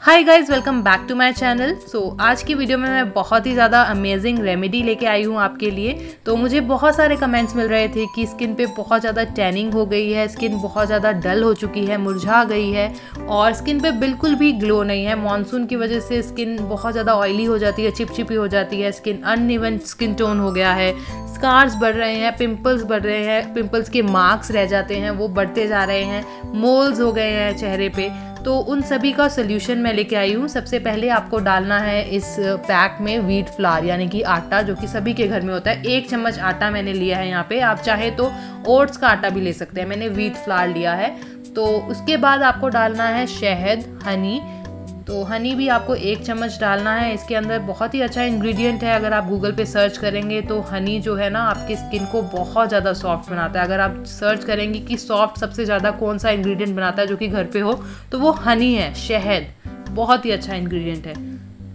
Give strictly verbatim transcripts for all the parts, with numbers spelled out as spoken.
Hi guys, welcome back to my channel. So आज की video में मैं बहुत ही ज़्यादा अमेजिंग रेमेडी लेके आई हूँ आपके लिए। तो मुझे बहुत सारे कमेंट्स मिल रहे थे कि स्किन पे बहुत ज़्यादा टैनिंग हो गई है, स्किन बहुत ज़्यादा डल हो चुकी है, मुरझा गई है और स्किन पे बिल्कुल भी ग्लो नहीं है। मॉनसून की वजह से स्किन बहुत ज़्यादा ऑयली हो जाती है, चिपचिपी हो जाती है, स्किन अनइवन स्किन टोन हो गया है, स्कार्स बढ़ रहे हैं, पिंपल्स बढ़ रहे हैं, पिंपल्स के मार्क्स रह जाते हैं, वो बढ़ते जा रहे हैं, मोल्स हो गए हैं चेहरे पे। तो उन सभी का सोल्यूशन मैं लेके आई हूँ। सबसे पहले आपको डालना है इस पैक में व्हीट फ्लावर यानी कि आटा, जो कि सभी के घर में होता है। एक चम्मच आटा मैंने लिया है यहाँ पे। आप चाहे तो ओट्स का आटा भी ले सकते हैं, मैंने व्हीट फ्लावर लिया है। तो उसके बाद आपको डालना है शहद, हनी। तो हनी भी आपको एक चम्मच डालना है। इसके अंदर बहुत ही अच्छा इंग्रेडिएंट है। अगर आप गूगल पे सर्च करेंगे तो हनी जो है ना आपकी स्किन को बहुत ज़्यादा सॉफ्ट बनाता है। अगर आप सर्च करेंगे कि सॉफ्ट सबसे ज़्यादा कौन सा इंग्रेडिएंट बनाता है जो कि घर पे हो, तो वो हनी है, शहद। बहुत ही अच्छा इंग्रेडिएंट है।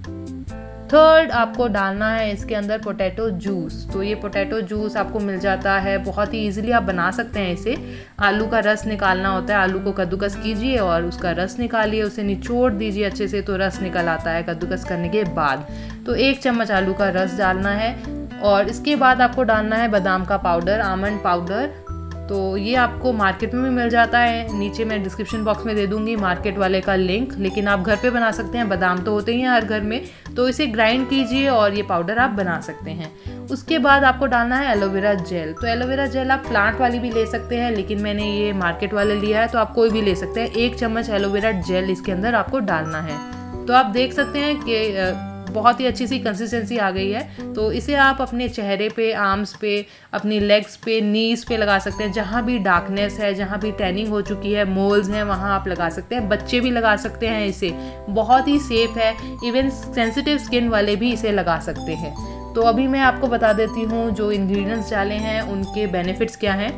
थर्ड आपको डालना है इसके अंदर पोटैटो जूस। तो ये पोटैटो जूस आपको मिल जाता है, बहुत ही इजीली आप बना सकते हैं इसे। आलू का रस निकालना होता है, आलू को कद्दूकस कीजिए और उसका रस निकालिए, उसे निचोड़ दीजिए अच्छे से, तो रस निकल आता है कद्दूकस करने के बाद। तो एक चम्मच आलू का रस डालना है और इसके बाद आपको डालना है बादाम का पाउडर, आमंड पाउडर। तो ये आपको मार्केट में भी मिल जाता है, नीचे मैं डिस्क्रिप्शन बॉक्स में दे दूंगी मार्केट वाले का लिंक, लेकिन आप घर पे बना सकते हैं। बादाम तो होते ही हैं हर घर में, तो इसे ग्राइंड कीजिए और ये पाउडर आप बना सकते हैं। उसके बाद आपको डालना है एलोवेरा जेल। तो एलोवेरा जेल आप प्लांट वाली भी ले सकते हैं, लेकिन मैंने ये मार्केट वाले लिया है, तो आप कोई भी ले सकते हैं। एक चम्मच एलोवेरा जेल इसके अंदर आपको डालना है। तो आप देख सकते हैं कि बहुत ही अच्छी सी कंसिस्टेंसी आ गई है। तो इसे आप अपने चेहरे पे, आर्म्स पे, अपनी लेग्स पे, नीज पे लगा सकते हैं। जहाँ भी डार्कनेस है, जहाँ भी टैनिंग हो चुकी है, मोल्स हैं, वहाँ आप लगा सकते हैं। बच्चे भी लगा सकते हैं इसे, बहुत ही सेफ है। इवन सेंसिटिव स्किन वाले भी इसे लगा सकते हैं। तो अभी मैं आपको बता देती हूँ जो इंग्रेडिएंट्स डाले हैं उनके बेनिफिट्स क्या हैं।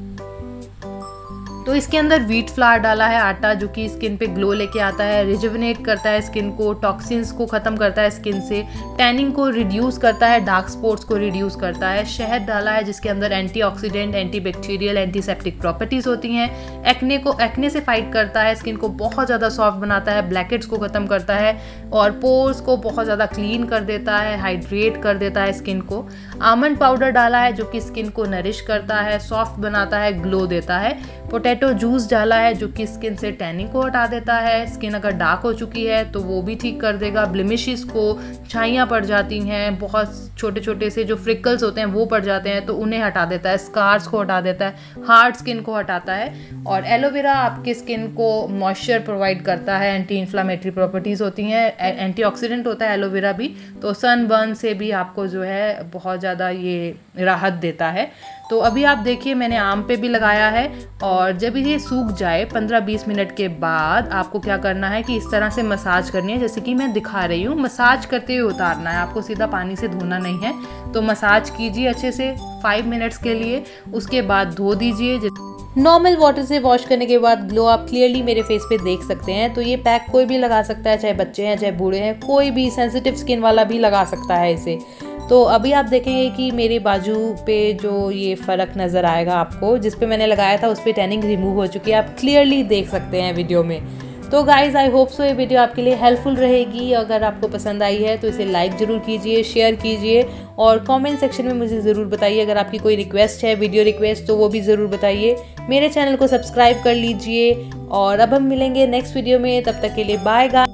तो इसके अंदर व्हीट फ्लावर डाला है, आटा, जो कि स्किन पे ग्लो लेके आता है, रिजुवनेट करता है स्किन को, टॉक्सिन्स को ख़त्म करता है स्किन से, टैनिंग को रिड्यूस करता है, डार्क स्पॉट्स को रिड्यूस करता है। शहद डाला है जिसके अंदर एंटीऑक्सीडेंट, एंटीबैक्टीरियल, एंटीसेप्टिक प्रॉपर्टीज़ होती हैं। एक्ने को एक्ने से फाइट करता है, स्किन को बहुत ज़्यादा सॉफ्ट बनाता है, ब्लैकहेड्स को ख़त्म करता है और पोर्स को बहुत ज़्यादा क्लीन कर देता है, हाइड्रेट कर देता है स्किन को। आमंड पाउडर डाला है जो कि स्किन को नरिश करता है, सॉफ्ट बनाता है, ग्लो देता है। पोटैटो जूस डाला है जो कि स्किन से टैनिंग को हटा देता है। स्किन अगर डार्क हो चुकी है तो वो भी ठीक कर देगा। ब्लेमिशेस को, छाइयाँ पड़ जाती हैं, बहुत छोटे छोटे से जो फ्रिकल्स होते हैं वो पड़ जाते हैं, तो उन्हें हटा देता है। स्कार्स को हटा देता है, हार्ड स्किन को हटाता है। और एलोवेरा आपके स्किन को मॉइस्चर प्रोवाइड करता है, एंटी इन्फ्लामेटरी प्रॉपर्टीज़ होती हैं, एंटीऑक्सीडेंट होता है एलोवेरा भी, तो सनबर्न से भी आपको जो है बहुत ज़्यादा ये राहत देता है। तो अभी आप देखिए मैंने आम पे भी लगाया है और जब ये सूख जाए पंद्रह बीस मिनट के बाद आपको क्या करना है कि इस तरह से मसाज करनी है, जैसे कि मैं दिखा रही हूँ। मसाज करते हुए उतारना है, आपको सीधा पानी से धोना नहीं है। तो मसाज कीजिए अच्छे से फाइव मिनट्स के लिए, उसके बाद धो दीजिए। नॉर्मल वाटर से वॉश करने के बाद ग्लो आप क्लियरली मेरे फेस पे देख सकते हैं। तो ये पैक कोई भी लगा सकता है, चाहे बच्चे हैं चाहे बूढ़े हैं, कोई भी सेंसिटिव स्किन वाला भी लगा सकता है इसे। तो अभी आप देखेंगे कि मेरे बाजू पे जो ये फ़र्क नज़र आएगा आपको, जिस पे मैंने लगाया था उस पर टैनिंग रिमूव हो चुकी है, आप क्लियरली देख सकते हैं वीडियो में। तो गाइज़, आई होप सो ये वीडियो आपके लिए हेल्पफुल रहेगी। अगर आपको पसंद आई है तो इसे लाइक ज़रूर कीजिए, शेयर कीजिए और कमेंट सेक्शन में मुझे ज़रूर बताइए। अगर आपकी कोई रिक्वेस्ट है, वीडियो रिक्वेस्ट, तो वो भी ज़रूर बताइए। मेरे चैनल को सब्सक्राइब कर लीजिए और अब हम मिलेंगे नेक्स्ट वीडियो में। तब तक के लिए बाय गाइस।